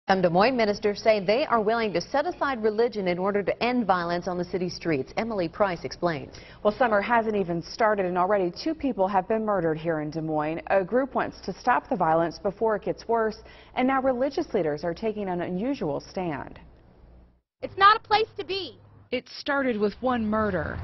Some Des Moines ministers say they are willing to set aside religion in order to end violence on the city streets. Emily Price explains. Well, summer hasn't even started, and already 2 people have been murdered here in Des Moines. A group wants to stop the violence before it gets worse, and now religious leaders are taking an unusual stand. It's not a place to be. It started with one murder.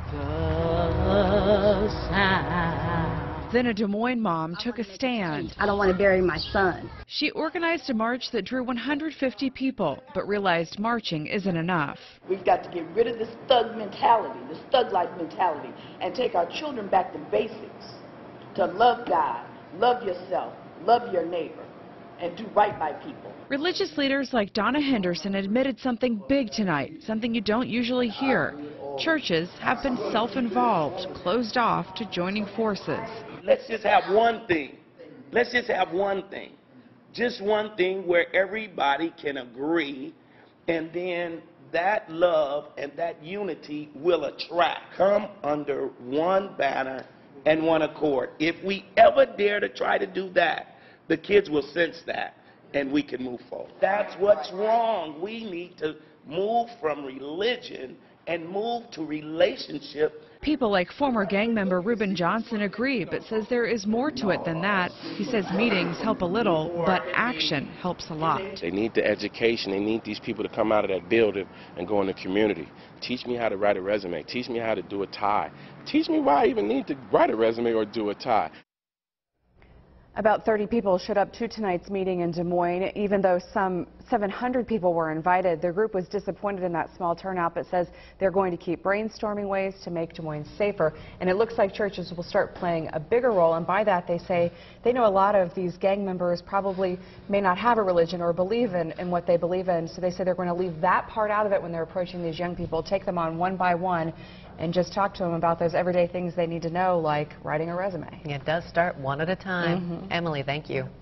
Then a Des Moines mom took a stand. I don't want to bury my son. She organized a march that drew 150 people, but realized marching isn't enough. We've got to get rid of this thug mentality, this thug-like mentality, and take our children back to basics, to love God, love yourself, love your neighbor, and do right by people. Religious leaders like Donna Henderson admitted something big tonight, something you don't usually hear. Churches have been self-involved, closed off to joining forces. Let's just have one thing. Let's just have one thing. Just one thing where everybody can agree, and then that love and that unity will attract. Come under one banner and one accord. If we ever dare to try to do that, the kids will sense that, and we can move forward. That's what's wrong. We need to move from religion and move to relationship. People like former gang member Reuben Johnson agree, but says there is more to it than that. He says meetings help a little, but action helps a lot. They need the education. They need these people to come out of that building and go in the community. Teach me how to write a resume. Teach me how to do a tie. Teach me why I even need to write a resume or do a tie. About 30 people showed up to tonight's meeting in Des Moines. Even though some 700 people were invited, the group was disappointed in that small turnout, but says they're going to keep brainstorming ways to make Des Moines safer. And it looks like churches will start playing a bigger role, and by that they say they know a lot of these gang members probably may not have a religion or believe in what they believe in, so they say they're going to leave that part out of it when they're approaching these young people, take them on one by one, and just talk to them about those everyday things they need to know, like writing a resume. It does start one at a time. Emily, thank you.